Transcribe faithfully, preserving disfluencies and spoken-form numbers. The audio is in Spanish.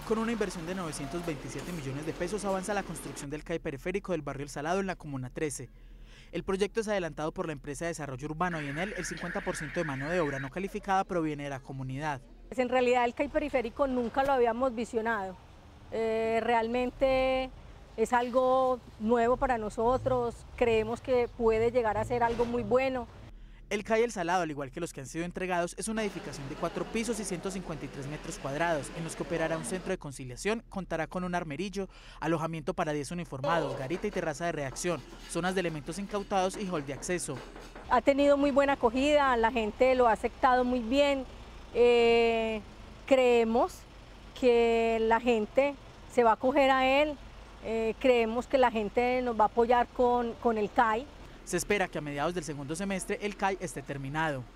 Con una inversión de novecientos veintisiete millones de pesos avanza la construcción del C A I periférico del barrio El Salado en la Comuna trece. El proyecto es adelantado por la empresa de desarrollo urbano y en él el cincuenta por ciento de mano de obra no calificada proviene de la comunidad. En realidad el C A I periférico nunca lo habíamos visionado. Eh, realmente es algo nuevo para nosotros, creemos que puede llegar a ser algo muy bueno. El C A I El Salado, al igual que los que han sido entregados, es una edificación de cuatro pisos y ciento cincuenta y tres metros cuadrados, en los que operará un centro de conciliación, contará con un armerillo, alojamiento para diez uniformados, garita y terraza de reacción, zonas de elementos incautados y hall de acceso. Ha tenido muy buena acogida, la gente lo ha aceptado muy bien. Eh, creemos que la gente se va a acoger a él, eh, creemos que la gente nos va a apoyar con, con el C A I. Se espera que a mediados del segundo semestre el C A I esté terminado.